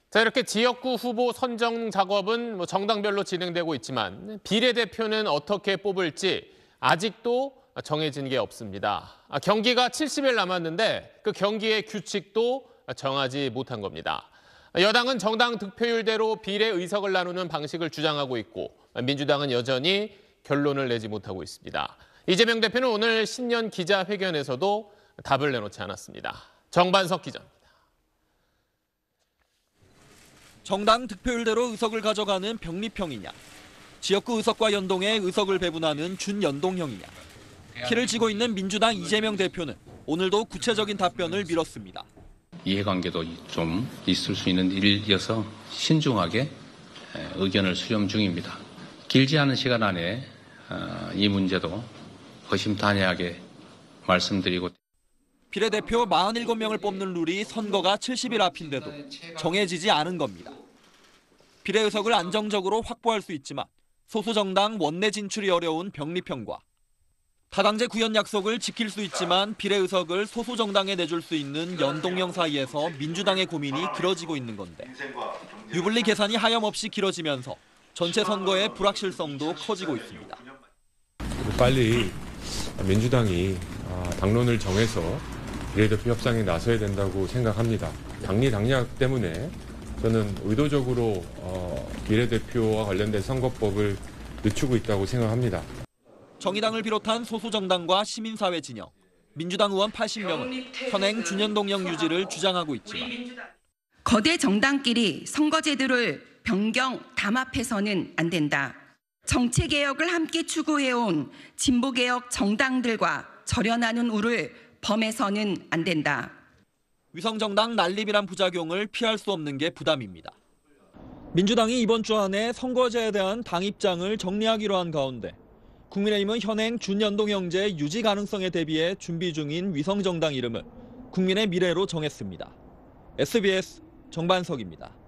자, 이렇게 지역구 후보 선정 작업은 정당별로 진행되고 있지만 비례대표는 어떻게 뽑을지 아직도 정해진 게 없습니다. 경기가 70일 남았는데 그 경기의 규칙도 정하지 못한 겁니다. 여당은 정당 득표율대로 비례 의석을 나누는 방식을 주장하고 있고 민주당은 여전히 결론을 내지 못하고 있습니다. 이재명 대표는 오늘 신년 기자회견에서도 답을 내놓지 않았습니다. 정반석 기자입니다. 정당 득표율대로 의석을 가져가는 병립형이냐, 지역구 의석과 연동해 의석을 배분하는 준연동형이냐. 키를 쥐고 있는 민주당 이재명 대표는 오늘도 구체적인 답변을 미뤘습니다. 이해관계도 좀 있을 수 있는 일이어서 신중하게 의견을 수렴 중입니다. 길지 않은 시간 안에 이 문제도 허심탄회하게 말씀드리고 비례대표 47명을 뽑는 룰이 선거가 70일 앞인데도 정해지지 않은 겁니다. 비례의석을 안정적으로 확보할 수 있지만 소수 정당 원내 진출이 어려운 병립형과 다당제 구현 약속을 지킬 수 있지만 비례의석을 소수 정당에 내줄 수 있는 연동형 사이에서 민주당의 고민이 길어지고 있는 건데 유불리 계산이 하염없이 길어지면서 전체 선거의 불확실성도 커지고 있습니다. 빨리 민주당이 당론을 정해서 비례대표 협상에 나서야 된다고 생각합니다. 당리당략 때문에 저는 의도적으로 비례대표와 관련된 선거법을 늦추고 있다고 생각합니다. 정의당을 비롯한 소수 정당과 시민사회 진영, 민주당 의원 80명은 현행 준연동형 유지를 주장하고 있지만 거대 정당끼리 선거제도를 변경, 담합해서는 안 된다. 정치개혁을 함께 추구해온 진보개혁 정당들과 절연하는 우를 범해서는 안 된다. 위성정당 난립이란 부작용을 피할 수 없는 게 부담입니다. 민주당이 이번 주 안에 선거제에 대한 당 입장을 정리하기로 한 가운데 국민의힘은 현행 준연동형제 유지 가능성에 대비해 준비 중인 위성정당 이름을 국민의 미래로 정했습니다. SBS 정반석입니다.